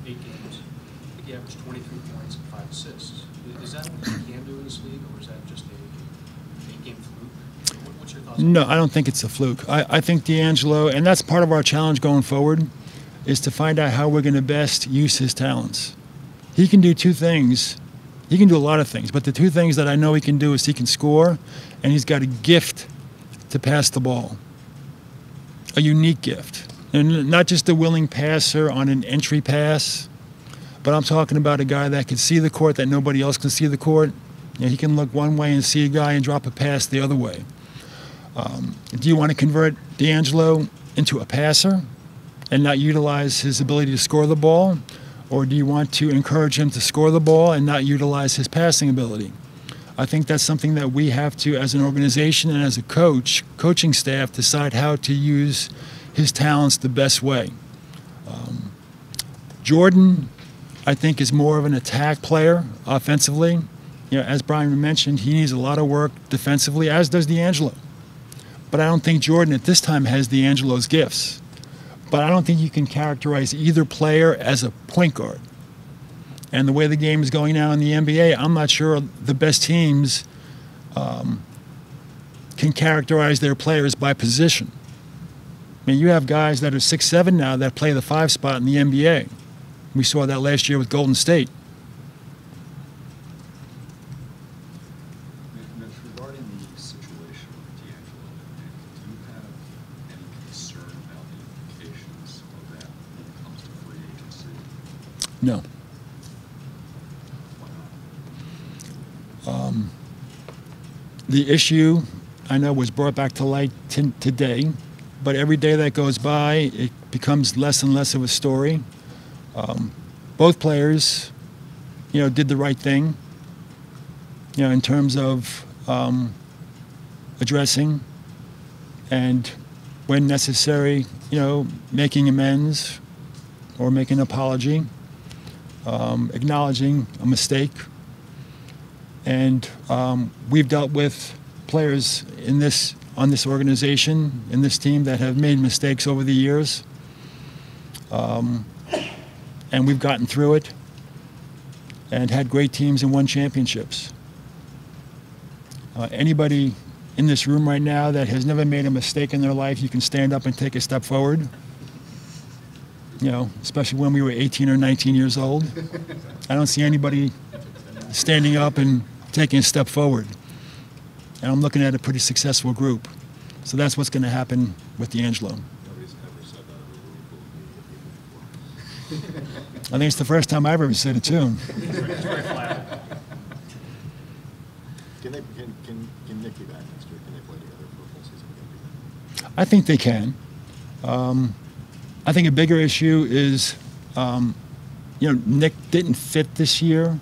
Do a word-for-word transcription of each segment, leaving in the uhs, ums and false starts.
eight games. I think he averaged twenty-three points and five assists. Is that what he can do in this league, or is that just a eight-game fluke? What's your thoughts on No, that? I don't think it's a fluke. I, I think D'Angelo, and that's part of our challenge going forward, is to find out how we're going to best use his talents. He can do two things. He can do a lot of things, but the two things that I know he can do is he can score, and he's got a gift to pass the ball, a unique gift. And not just a willing passer on an entry pass, but I'm talking about a guy that can see the court that nobody else can see the court. You know, he can look one way and see a guy and drop a pass the other way. Um, do you want to convert D'Angelo into a passer and not utilize his ability to score the ball? Or do you want to encourage him to score the ball and not utilize his passing ability? I think that's something that we have to, as an organization and as a coach, coaching staff, decide how to use his talents the best way. Um, Jordan, I think, is more of an attack player offensively. You know, as Brian mentioned, he needs a lot of work defensively, as does D'Angelo. But I don't think Jordan at this time has D'Angelo's gifts. But I don't think you can characterize either player as a point guard. And the way the game is going now in the N B A, I'm not sure the best teams um, can characterize their players by position. I mean, you have guys that are six seven now that play the five spot in the N B A. We saw that last year with Golden State. Mitch, regarding the situation with D'Angelo, do you have any concern about the implications of that when it comes to free agency? No. Why not? Um, the issue, I know, was brought back to light t- today, but every day that goes by, it becomes less and less of a story. Um, both players, you know, did the right thing, you know, in terms of um, addressing and, when necessary, you know, making amends or making an apology, um, acknowledging a mistake. And um, we've dealt with players in this, on this organization, in this team, that have made mistakes over the years. Um, and we've gotten through it and had great teams and won championships. Uh, anybody in this room right now that has never made a mistake in their life, you can stand up and take a step forward. You know, especially when we were eighteen or nineteen years old. I don't see anybody standing up and taking a step forward. And I'm looking at a pretty successful group. So that's what's going to happen with D'Angelo. Nobody's ever said that in a room full of people before. I think it's the first time I've ever said it, too. It's very flat. Can, they, can, can, can Nick be back next year? Can they play together for a full season? Can I think they can. Um, I think a bigger issue is, um, you know, Nick didn't fit this year.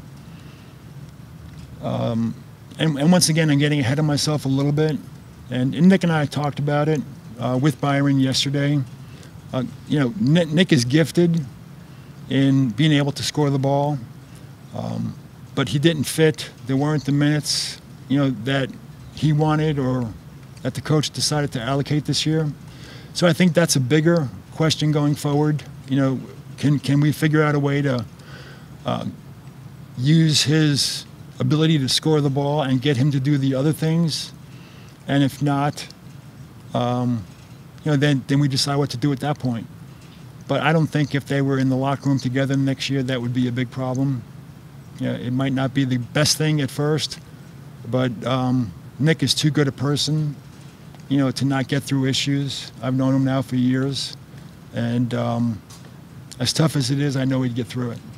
Um, and, and once again, I'm getting ahead of myself a little bit. And, and Nick and I talked about it uh, with Byron yesterday. Uh, you know, Nick, Nick is gifted in being able to score the ball, um, but he didn't fit. There weren't the minutes, you know, that he wanted or that the coach decided to allocate this year. So I think that's a bigger question going forward. You know, can can we figure out a way to uh, use his ability to score the ball and get him to do the other things? And if not, um, you know, then then we decide what to do at that point. But I don't think if they were in the locker room together next year, that would be a big problem. You know, it might not be the best thing at first, but um, Nick is too good a person, you know, to not get through issues. I've known him now for years, and um, as tough as it is, I know he'd get through it.